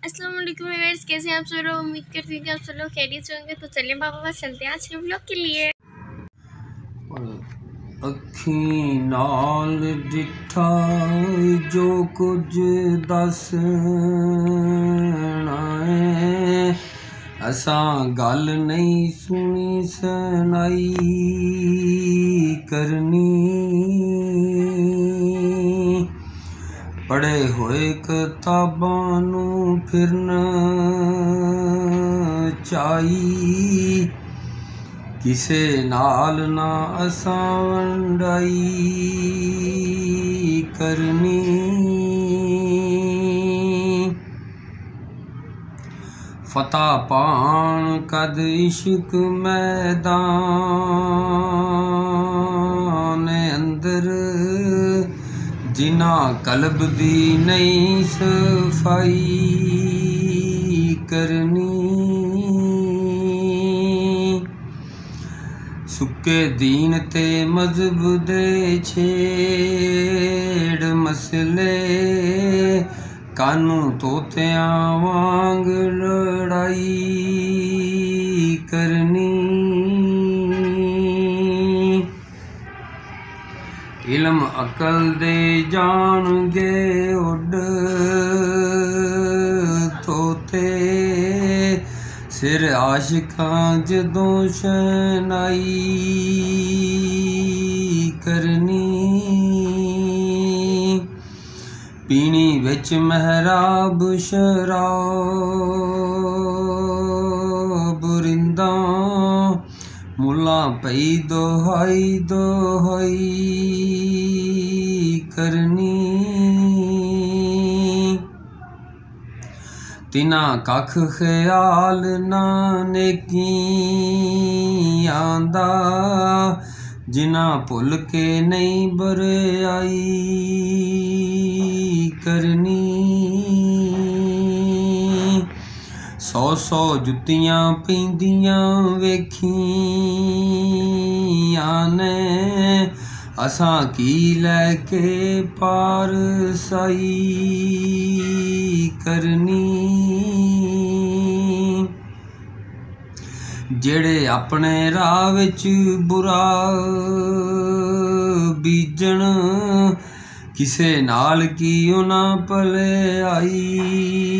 अस्सलाम वालेकुम व्यूअर्स, कैसे हैं आप सब लोग। उम्मीद करती हूँ कि आप सब लोग खैरियत से होंगे। तो चलिए पापा पास चलते हैं आज के व्लॉग के लिए। अखी नाल डिठा जो कुछ दसना है, असां गल नहीं सुनी सुनाई करनी। पढ़े होए किताबां नूं फिरन चाही, किसे नाल ना असां वंडाई करनी। फतह पाण कद इश्क मैदान अंदर, जिना कल्ब दी नहीं सफाई करनी। सुके दीन ते मजहब दे छेड़ मसले, कानू तोतियां वांग लड़ाई करनी। इल्म अकल दे जान गे उड़ तोते, सिर आशिकां जदों शहनाई करनी। पीनी विच महराब शराब रिंदा, मुला पई दोहाई दोहाई करनी। तिना कख ख्याल ना नेकियां दा, जिना भुल के नहीं बरियाई करनी। 100 जुत्तियां पैंदियां वेखियां ने, असां की लैके पार साई करनी। जेड़े अपने राह विच बुरा बीजन, किसे नाल की उना भलाई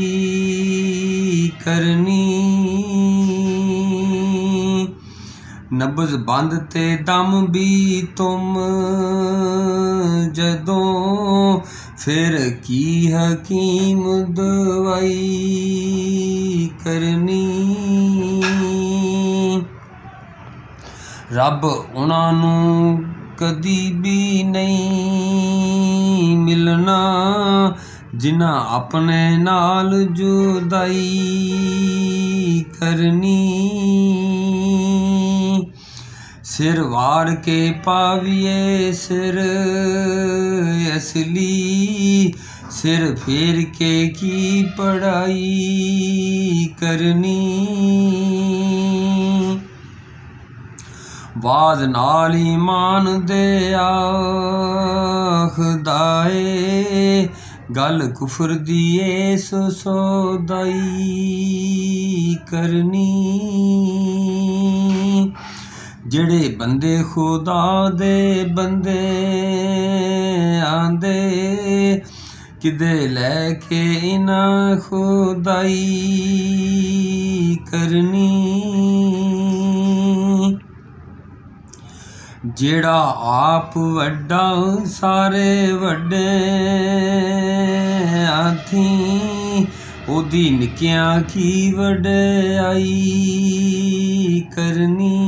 करनी। नब्ज़ बंद ते दम भी तुम जदों, फिर की हकीम दवाई करनी। रब उन्हां नूं कदी भी नहीं मिलना, जिन्हां अपने नाल जुदाई करनी। सिर वार के पाविए सिर असली, सिर फेर के की पढ़ाई करनी। वाद नाल ईमान दे आखदा ए, गल कुफर दी सो सौदाई करनी। जेड़े बंदे खुदा दे बंदे आंदे, किदे लैके इना खुदाई करनी। जेड़ा आप वड्डा सारे वड्डे आथी, ओदी निक्कियां की वड्याई करनी।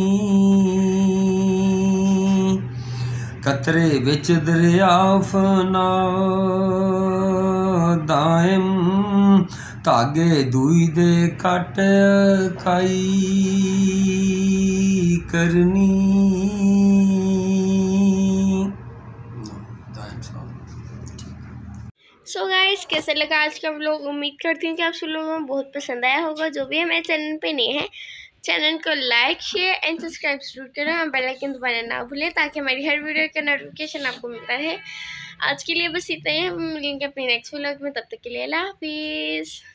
कतरे विच दरिया फना दायम, धागे दूई दे कट खाई करनी। सो गाइस, कैसे लगा आज का व्लॉग। उम्मीद करती हूँ कि आप सब लोगों को बहुत पसंद आया होगा। जो भी हमारे चैनल पे नए हैं, चैनल को लाइक शेयर एंड सब्सक्राइब जरूर करें और बेल आइकन दबाना ना भूलें, ताकि हमारी हर वीडियो का नोटिफिकेशन आपको मिलता रहे। आज के लिए बस इतना ही, हम मिलेंगे अपने नेक्स्ट व्लॉग में। तब तक के लिए अल्लाह हाफिज़।